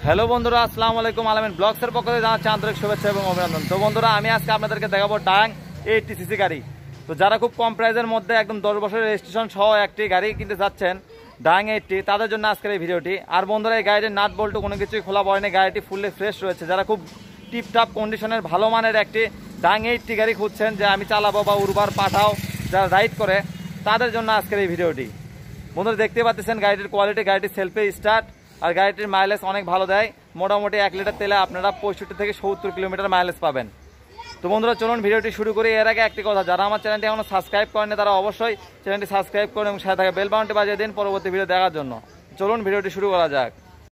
Hello বন্ধুরা, আসসালামু আলাইকুম। আলামিন ব্লগসের পক্ষ থেকে জানাচ্ছি আন্তরিক শুভেচ্ছা এবং অভিনন্দন। তো বন্ধুরা, আমি আজকে আপনাদেরকে দেখাবো ডাং 80 সিসি গাড়ি। তো যারা খুব কম প্রাইসের মধ্যে একদম 10 বছরের রেজিস্ট্রেশন সহ একটি গাড়ি কিনতে যাচ্ছেন ডাং 80, তাদের জন্য আজকের এই ভিডিওটি। আর বন্ধুরা, এই গাড়িটির নাট বল্টু কোনো কিছুই খোলা পড়েনি, গাড়িটি ফুললি ফ্রেশ রয়েছে। যারা খুব টিপটাপ কন্ডিশনের ভালো মানের একটি ডাং 80 গাড়ি খুঁজছেন যে আমি চালাবো বা উর্বার পাঠাও যারা রাইড করে, তাদের জন্য আজকের এই ভিডিওটি। বন্ধুরা, দেখতে পাচ্ছেন গাড়িটির কোয়ালিটি, গাড়িটি সেলফে স্টার্ট আর গাড়িটির মাইলেজ অনেক ভালো দেয়। মোটামুটি 1 লিটার তেলে আপনারা 65 থেকে 70 কিলোমিটার মাইলেজ পাবেন। তো বন্ধুরা, চলুন ভিডিওটি শুরু করি। এর আগে একটি কথা, যারা আমার চ্যানেলটি এখনো সাবস্ক্রাইব করেনি তারা অবশ্যই চ্যানেলটি সাবস্ক্রাইব করুন এবং সাথে থাকা বেল বাটনটি বাজিয়ে দিন পরবর্তী ভিডিও দেখার জন্য। চলুন ভিডিওটি শুরু করা যাক।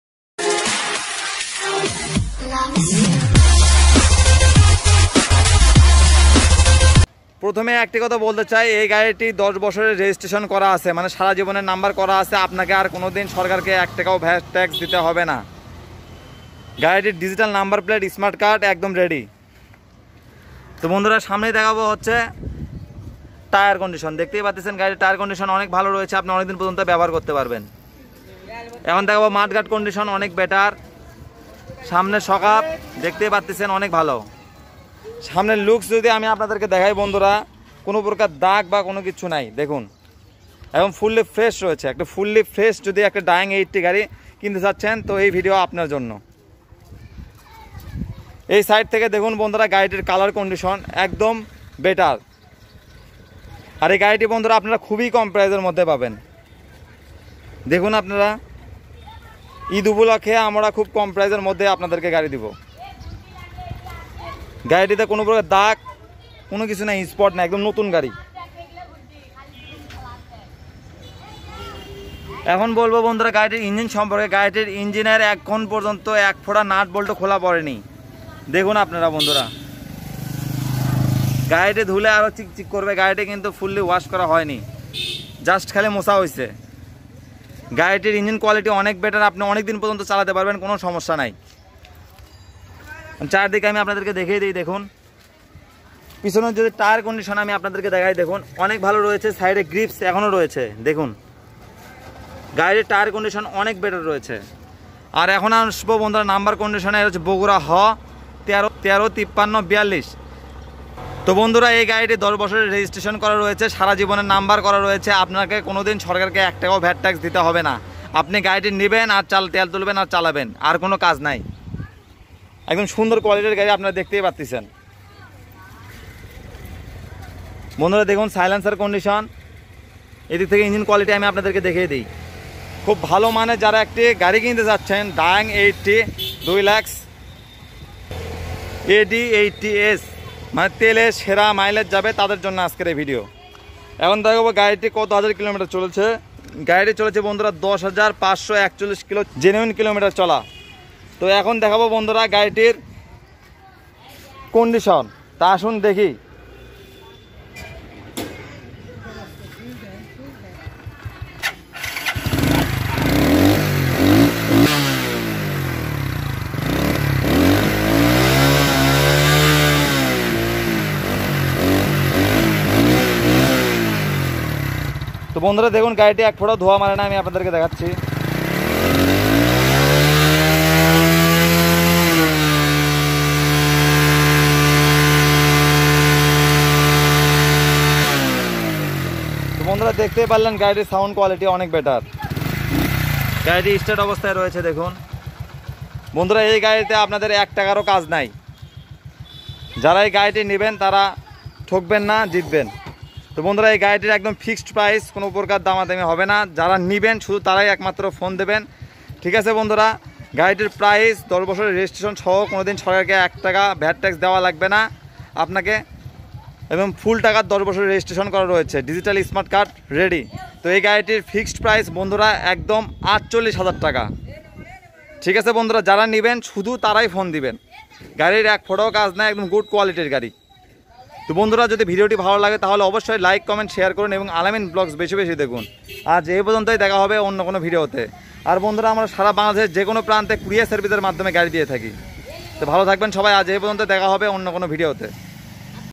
প্রথমে একটি কথা বলতে চাই, এই গাড়িটি 10 বছরের রেজিস্ট্রেশন করা আছে, মানে সারা জীবনের নাম্বার করা আছে। আপনাকে আর কোনোদিন সরকারকে 1 টাকাও ভ্যাট ট্যাক্স দিতে হবে না। গাড়িটির digital number plate, smart card একদম রেডি। তো বন্ধুরা, সামনেই দেখাবো হচ্ছে টায়ার কন্ডিশন। দেখতেই পাচ্ছেন গাড়ির টায়ার কন্ডিশন অনেক ভালো রয়েছে, আপনি অনেকদিন পর্যন্ত ব্যবহার করতে পারবেন। এখন দেখাবো মাঠঘাট কন্ডিশন অনেক বেটার। সামনের সকাপ দেখতেই পাচ্ছেন অনেক ভালো। সামনের লুকস যদি আমি আপনাদেরকে দেখাই বন্ধুরা, কোনো প্রকার দাগ বা কোনো কিছু নাই, দেখুন এবং ফুললি ফ্রেশ রয়েছে। একটা ফুললি ফ্রেশ যদি একটা ডাং 80 গাড়ি কিনতে চাচ্ছেন তো এই ভিডিও আপনার জন্য। এই সাইড থেকে দেখুন বন্ধুরা, গাড়িটির কালার কন্ডিশন একদম বেটার। আর এই গাড়িটি বন্ধুরা আপনারা খুবই কম প্রাইসের মধ্যে পাবেন। দেখুন আপনারা, ঈদ উপলক্ষে আমরা খুব কম প্রাইসের মধ্যে আপনাদেরকে গাড়ি দিব। গাড়িটিতে কোনো প্রকার দাগ কোনো কিছু নাই, স্পট না, একদম নতুন গাড়ি। এখন বলবো বন্ধুরা গাড়িটির ইঞ্জিন সম্পর্কে। গাড়িটির ইঞ্জিনের এখন পর্যন্ত 1 ফোঁটা নাট বল্টু খোলা পড়েনি। দেখুন আপনারা বন্ধুরা, গাড়িটি ধুলে আরও চিকচিক করবে। গাড়িটি কিন্তু ফুললি ওয়াশ করা হয়নি, জাস্ট খালি মোছা হয়েছে। গাড়িটির ইঞ্জিন কোয়ালিটি অনেক বেটার, আপনি অনেক দিন পর্যন্ত চালাতে পারবেন, কোনো সমস্যা নাই। চারদিকে আমি আপনাদেরকে দেখিয়ে দিই। দেখুন পিছনের যদি টায়ার কন্ডিশন আমি আপনাদেরকে দেখাই, দেখুন অনেক ভালো রয়েছে। সাইডে গ্রিপস এখনও রয়েছে। দেখুন গাড়ির টায়ার কন্ডিশন অনেক বেটার রয়েছে। আর এখন আসবো বন্ধুরা নাম্বার কন্ডিশনে, হচ্ছে বগুড়া হ 135342। তো বন্ধুরা, এই গাড়িটি 10 বছরের রেজিস্ট্রেশন করা রয়েছে, সারা জীবনের নাম্বার করা রয়েছে। আপনাকে কোনোদিন সরকারকে 1 টাকাও ভ্যাট ট্যাক্স দিতে হবে না। আপনি গাড়িটি নেবেন আর তেল তুলবেন আর চালাবেন, আর কোনো কাজ নাই। একদম সুন্দর কোয়ালিটির গাড়ি, আপনারা দেখতেই পাচ্ছেন। বন্ধুরা দেখুন সাইলেন্সার কন্ডিশন, এদিক থেকে ইঞ্জিন কোয়ালিটি আমি আপনাদেরকে দেখিয়ে দিই। খুব ভালো মানে যারা একটি গাড়ি কিনতে যাচ্ছেন ডাং 80 2 লাখ AD 80S, মানে তেলে সেরা মাইলেজ যাবে, তাদের জন্য আজকের এই ভিডিও। এখন দেখাবো গাড়িটি কত হাজার কিলোমিটার চলেছে। গাড়িটি চলেছে বন্ধুরা 10,541 কিলো জেনুইন কিলোমিটার চলা। তো এখন দেখাবো বন্ধুরা গাড়িটির কন্ডিশন, তা আসুন দেখি। তো বন্ধুরা দেখুন গাড়িটি 1 ফোঁটা ধোয়া মারে না, আমি আপনাদেরকে দেখাচ্ছি। বন্ধুরা দেখতেই পারলেন গাড়িটির সাউন্ড কোয়ালিটি অনেক বেটার। গাড়িটি স্টার্ট অবস্থায় রয়েছে। দেখুন বন্ধুরা, এই গাড়িতে আপনাদের 1 টাকারও কাজ নাই। যারা এই গাড়িটি নেবেন তারা ঠকবেন না, জিতবেন। তো বন্ধুরা, এই গাড়িটির একদম ফিক্সড প্রাইস, কোনো প্রকার দামাদামি হবে না। যারা নেবেন শুধু তারাই একমাত্র ফোন দেবেন, ঠিক আছে বন্ধুরা। গাড়িটির প্রাইস 10 বছরের রেজিস্ট্রেশন সহ, কোনোদিন সরকারকে 1 টাকা ভ্যাট ট্যাক্স দেওয়া লাগবে না আপনাকে, এবং ফুল টাকার 10 বছরের রেজিস্ট্রেশন করা রয়েছে, ডিজিটাল স্মার্ট কার্ড রেডি। তো এই গাড়িটির ফিক্সড প্রাইস বন্ধুরা একদম 48,000 টাকা, ঠিক আছে বন্ধুরা। যারা নেবেন শুধু তারাই ফোন দিবেন। গাড়ির 1 ফোঁটাও কাজ নাই, একদম গুড কোয়ালিটির গাড়ি। তো বন্ধুরা, যদি ভিডিওটি ভালো লাগে তাহলে অবশ্যই লাইক কমেন্ট শেয়ার করুন এবং আলামিন ব্লগস বেশি বেশি দেখুন। আজ এই পর্যন্তই, দেখা হবে অন্য কোনো ভিডিওতে। আর বন্ধুরা, আমরা সারা বাংলাদেশের যে কোনো প্রান্তে কুরিয়ার সার্ভিসের মাধ্যমে গাড়ি দিয়ে থাকি। তো ভালো থাকবেন সবাই। আজ এই পর্যন্ত, দেখা হবে অন্য কোনো ভিডিওতে।